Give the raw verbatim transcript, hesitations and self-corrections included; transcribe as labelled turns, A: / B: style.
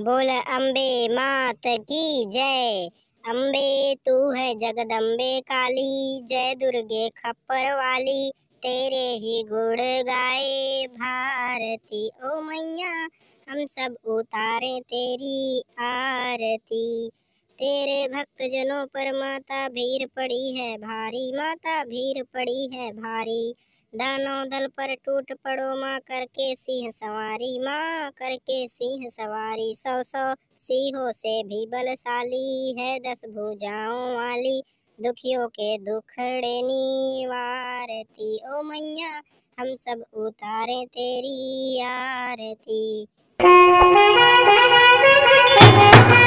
A: बोल अम्बे मात की जय। अम्बे तू है जगदम्बे काली, जय दुर्गे खप्पर वाली, तेरे ही गुण गाए भारती। ओ मैया हम सब उतारे तेरी आरती। तेरे भक्त जनों पर माता भीड़ पड़ी है भारी, माता भीड़ पड़ी है भारी। दानों दल पर टूट पड़ो माँ करके सिंह सवारी, माँ करके सिंह सवारी। सौ सौ सिंहों से भी बलशाली है दस भुजाओं वाली, दुखियों के दुखड़े निवारती। ओ मैया हम सब उतारे तेरी आरती।